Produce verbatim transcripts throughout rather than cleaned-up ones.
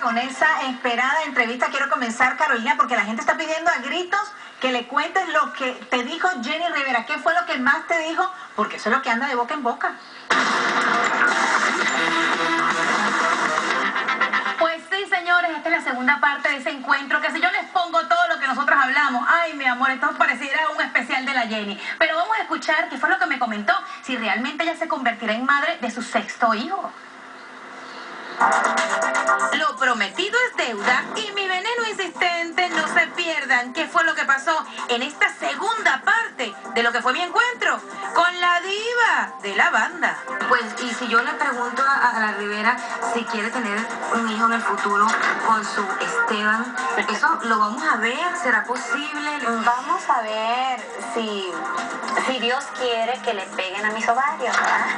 con esa esperada entrevista. Quiero comenzar, Carolina, porque la gente está pidiendo a gritos que le cuentes lo que te dijo Jenny Rivera. ¿Qué fue lo que más te dijo? Porque eso es lo que anda de boca en boca. Pues sí, señores, esta es la segunda parte de ese encuentro, que si yo les pongo todo lo que nosotros hablamos, ay, mi amor, esto pareciera un especial de la Jenny. Pero vamos a escuchar qué fue lo que me comentó, si realmente ella se convertirá en madre de su sexto hijo. Lo prometido es deuda y mi veneno insistente, no se pierdan qué fue lo que pasó en esta segunda parte de lo que fue mi encuentro con la diva de la banda. Pues, y si yo le pregunto a, a la Rivera si quiere tener un hijo en el futuro con su Esteban, ¿eso lo vamos a ver? ¿Será posible? Vamos a ver si, si Dios quiere que le peguen a mis ovarios.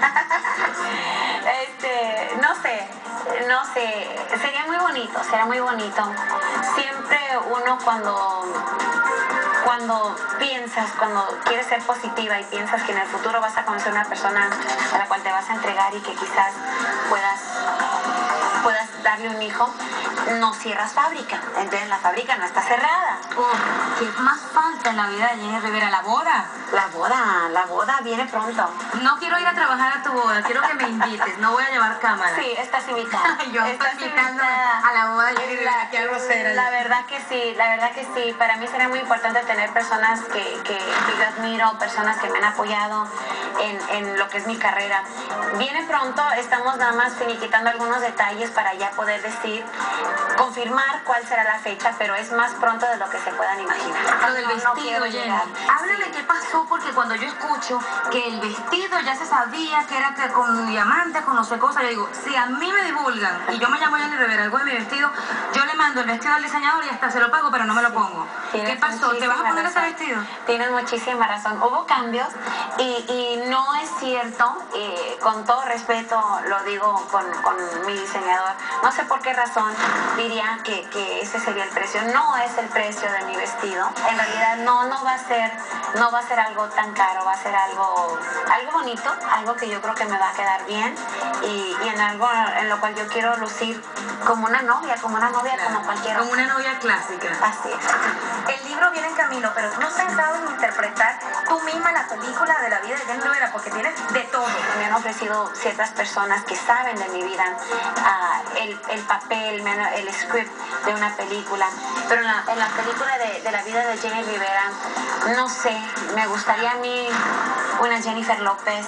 este, no sé. No sé, sería muy bonito, sería muy bonito. Siempre uno cuando, cuando piensas, cuando quieres ser positiva y piensas que en el futuro vas a conocer una persona a la cual te vas a entregar y que quizás puedas, puedas darle un hijo, no cierras fábrica. Entonces la fábrica no está cerrada. Oh, ¿qué más falta en la vida de Jenny Rivera? ¿La boda? La boda, la boda viene pronto. No quiero ir a trabajar a tu boda, quiero que me invites, no voy a llevar cámara. Sí, estás invitada. Yo estoy invitando a la boda de Jenny Rivera, qué grosera. La verdad que sí, la verdad que sí. Para mí sería muy importante tener personas que, que, que yo admiro, personas que me han apoyado en, en lo que es mi carrera. Viene pronto, estamos nada más finiquitando algunos detalles para ya poder decir, confirmar cuál será la fecha, pero es más pronto de lo que se puedan imaginar. Lo del vestido, Jenny. Háblame qué pasó, porque cuando yo escucho que el vestido ya se sabía que era que con diamantes, con no sé cosas, yo digo, si a mí me divulgan y yo me llamo Jenny Rivera, algo de mi vestido, yo le mando el vestido al diseñador y hasta se lo pago, pero no me lo pongo. ¿Qué pasó? ¿Te vas a poner ese vestido? Tienes muchísima razón. Hubo cambios y, y no es cierto, eh, con todo respeto lo digo con, con mi diseñador, no sé por qué razón diría que, que ese sería el precio. No es el precio de mi vestido. En realidad no, no va a ser, no va a ser algo tan caro, va a ser algo, algo bonito, algo que yo creo que me va a quedar bien y, y en algo en lo cual yo quiero lucir como una novia, como una novia claro, como cualquier otra. Como una novia clásica. Así es. El libro viene en camino, pero ¿no has pensado en interpretar tú misma la película de la vida de Jenny Rivera? Porque tienes de todo. Me han ofrecido ciertas personas que saben de mi vida uh, el, el papel, el script de una película, pero en la, en la película de, de la vida de Jenny Rivera, no sé, me gustaría a mí una Jennifer López,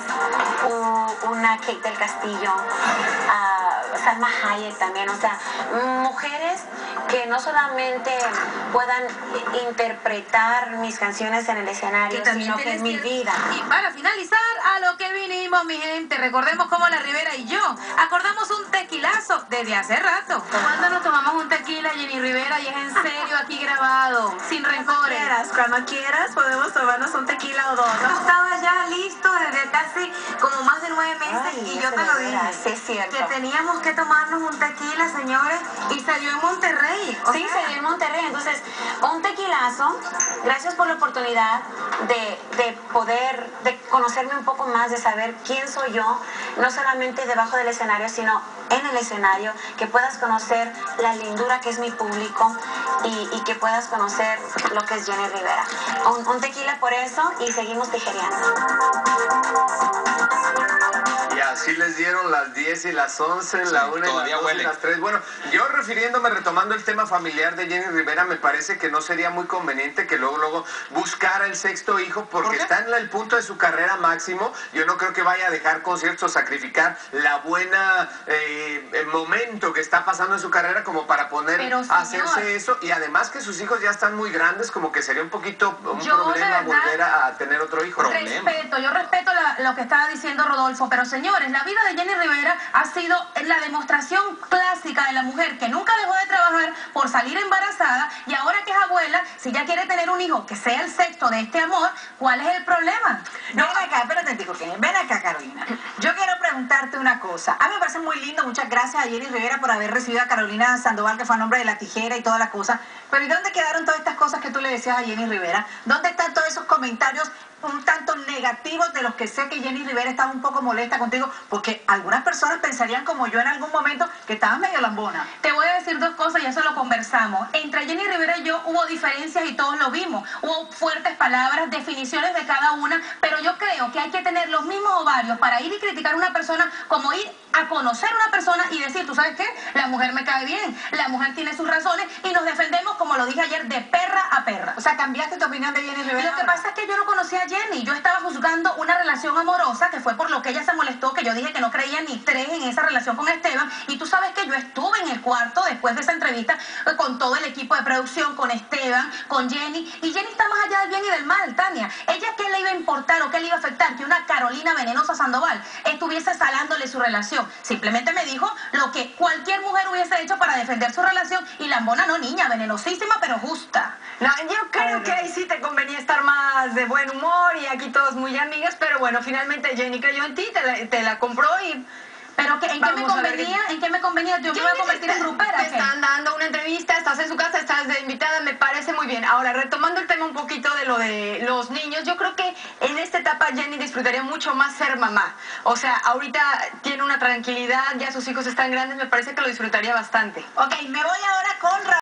una Kate del Castillo, uh, Salma Hayek también, o sea, mujeres que no solamente puedan interpretar mis canciones en el escenario, que sino que en mi vida. Y para finalizar, a lo que vinimos, mi gente, recordemos cómo la Rivera y yo acordamos un tequilazo desde hace rato. ¿Cuándo nos tomamos un tequila, Jenny Rivera? Y es en serio, aquí grabado, sin rencores. Quieras, cuando quieras podemos tomarnos un tequila o dos. Yo estaba ya listo desde casi como más de nueve meses. Ay, y yo te lo dije, sí, es cierto, que teníamos que tomarnos un tequila, señores, y salió en Monterrey. O sí, sea, se dio en Monterrey. Entonces, un tequilazo. Gracias por la oportunidad de, de poder, de conocerme un poco más, de saber quién soy yo, no solamente debajo del escenario, sino en el escenario, que puedas conocer la lindura que es mi público y, y que puedas conocer lo que es Jenny Rivera. Un, un tequila por eso y seguimos tijereando. Y así les dieron las diez y las once, sí, la una y las dos y las tres. Bueno, yo refiriéndome, retomando el tema familiar de Jenny Rivera, me parece que no sería muy conveniente que luego, luego buscara el sexto hijo, porque ¿por está en el punto de su carrera máximo. Yo no creo que vaya a dejar conciertos o sacrificar la buena eh, el momento que está pasando en su carrera como para poner Pero, a hacerse eso. Y además que sus hijos ya están muy grandes, como que sería un poquito un yo, problema verdad, volver a, a tener otro hijo. Respeto, yo respeto la, lo que estaba diciendo Rodolfo, pero señores, la vida de Jenny Rivera ha sido la demostración clásica de la mujer que nunca dejó de trabajar por salir embarazada y ahora que es abuela, si ya quiere tener un hijo que sea el sexto de este amor, ¿cuál es el problema? No, ven acá, espérate, digo que ven acá, Carolina. Yo quiero preguntarte una cosa. A mí me parece muy lindo, muchas gracias a Jenny Rivera por haber recibido a Carolina Sandoval, que fue a nombre de La Tijera y toda la cosa. Pero ¿y dónde quedaron todas estas cosas que tú le decías a Jenny Rivera? ¿Dónde están todos esos comentarios un tanto negativos de los que sé que Jenny Rivera estaba un poco molesta contigo, porque algunas personas pensarían como yo en algún momento que estabas medio lambona. Te voy a decir dos cosas y eso lo conversamos. Entre Jenny Rivera y yo hubo diferencias y todos lo vimos. Hubo fuertes palabras, definiciones de cada una, pero yo creo que hay que tener los mismos ovarios para ir y criticar a una persona como ir a conocer a una persona y decir, ¿tú sabes qué? La mujer me cae bien, la mujer tiene sus razones y nos defendemos, como lo dije ayer, de perra a perra. O sea, cambiaste tu opinión de Jenny Rivera. Lo que pasa es que yo no conocía a Jenny, yo estaba juzgando una relación amorosa, que fue por lo que ella se molestó, que yo dije que no creía ni tres en esa relación con Esteban, y tú sabes que yo estuve en el cuarto después de esa entrevista con todo el equipo de producción, con Esteban, con Jenny, y Jenny está más allá del bien y del mal, Tania. ¿Ella qué le iba a importar o qué le iba a afectar que una Carolina Venenosa Sandoval estuviese salándole su relación? Simplemente me dijo lo que cualquier mujer hubiese hecho para defender su relación, y Lambona no, niña, venenosísima pero justa. No, yo creo que ahí sí te convenía estar más de buen humor y aquí todos muy amigas, pero bueno, finalmente Jenny creyó en ti, te la, te la compró y... Pero que, ¿en qué me convenía? ¿En qué me convenía? Yo me iba a convertir en grupera. Te están dando una entrevista, estás en su casa, estás de invitada, me parece muy bien. Ahora, retomando el tema un poquito de lo de los niños, yo creo que en esta etapa Jenny disfrutaría mucho más ser mamá. O sea, ahorita tiene una tranquilidad, ya sus hijos están grandes, me parece que lo disfrutaría bastante. Ok, me voy ahora con Raúl.